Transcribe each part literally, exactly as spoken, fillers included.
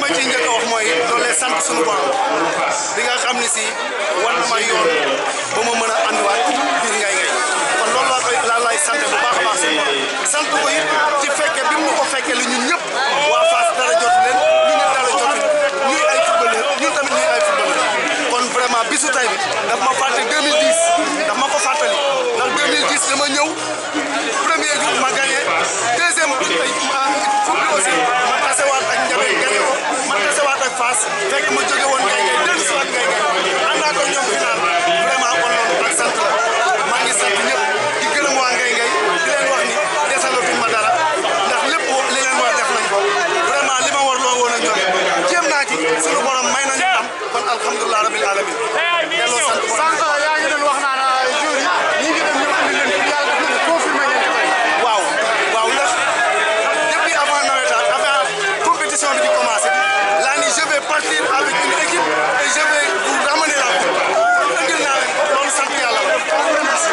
ma ciy njëkk a wax mooy doole sant suñu borom bi nga xam ne si war na ma yoon ba ma mën a andiwaat biir Ngaye Ngaye kon loolu laa koy laa lay sant bu baax a baax suñu borom sant ko it ci fekke bi mu ko fekkee la ñun ñëpp waa Fass dara jot leen ñu ne dara jot ñuy ay footballeur ñun tamit ñuy ay footballeur kon vraiment bisu tay bi daf ma fàtte deux mille dix daf ma ko fàttali ndax deux mille dix dama ñëw premier jour ma gagné deuxième coupe bi aussi ma tasewaat ak Ndiabé gagné ko ma tasewaat ak Fass fekk ma jóge woon Ngaye Ngaye dellu si waat Ngaye Ngaye àndaa ko ñoom final vraiment kon loolu ak sant la maa ngi sant ñëpp di gërëm waa Ngaye Ngaye di leen wax ni desalatuñ ma dara ndax lépp li leen war def nañ ko vraiment li ma war loo woon a joxe jéem naa ci suñu borom may nañu am kon alhamdulilah rabbil alamin delloo sant sànq yaa ngi doon wax naan jour yi ñi ngi dem ñëpp andi leen yàlla def na confirmé ngeen ko tey waaw waaw ndax depuis avant nawetaan avant compétition bi di commencé laa ni je vais partir avec une équipe et je vais vous ramener la coupe andil naa leen loolu sant yàlla la merci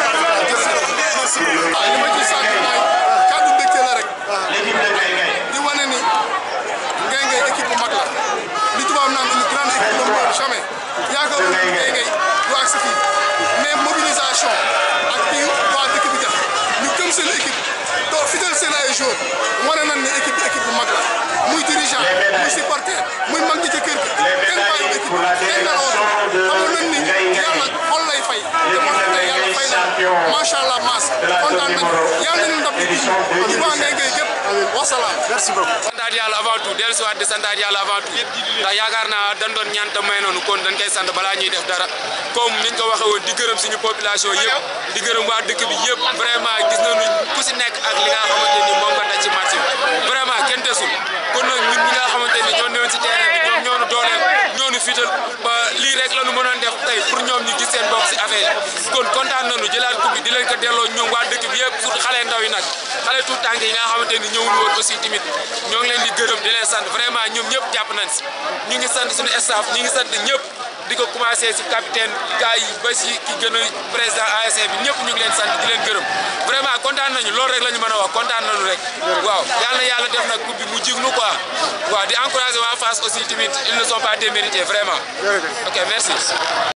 merci li ma ci sant mooy kàddu mbégte la rek di wane ni Ngaye Ngaye équipe bu mag la li tubaab naan une grande équipe ne meurt jamais yaakaar naa ne Ngaye Ngaye du agsi fii mais mobilisation ak kii waa dëkk bi def ñu gëm seen équipe doo fidèle seen ay joueurs wane nañ ni équipe bi équipe bu mag la muy dirigeant muy supporter muy mag ñi ca kër gi kenn bàyyi équipe kenn dalawatu xamoon nañ ni yàlla xol lay fay te moo tax tey yàlla fay na macha allah maas kontaan nañu yàlla nañu ndam di ñu waa Ngaye Ngaye gépp wasalaam. merci beaucoup. santaat yàlla avant tout dellu si waat di santaat yàlla avant tout ndax yaakaar naa dañ doon ñaan te may noonu kon dañ koy sant balaa ñuy def dara comme niñ ko waxee woon di gërëm suñu population yëpp di gërëm waa dëkk bi yëpp vraiment gis nañu ku si nekk ak li nga xamante ni moom nga daj ci match bi vraiment kenn desul kon nag ñun ñi nga xamante ni ñoo newoon si terrain bi ñoom ñoo nu dooleel ñoo nu fital ba lii rek la ñu mënoon def tey pour ñoom ñu gis seen bopp si affaire yi kon kontaan nañu jëlaat coupe bi di leen ko delloo ñoom waa dëkk bi yëpp surtout xale ndaw yi nag xale tout tànk yi nga xamante ni ñëwul woon aussi tamit ñoo ngi leen di gërëm di leen sant vraiment ñoom ñëpp jàpp nañ si ñu ngi sant suñu staff ñu ngi sant ñëpp di ko commencé si capitaine gars yi ba si ki gën a président A S C bi ñëpp ñu ngi leen sant di leen gërëm vraiment kontaan nañu loolu rek la ñu mën a wax kontaan nañu rek waaw yàlla na yàlla def nag coupe bi mu jig nu quoi waaw di encourager waa Fass aussi tamit ils ne sont pas démérités vraiment ok merci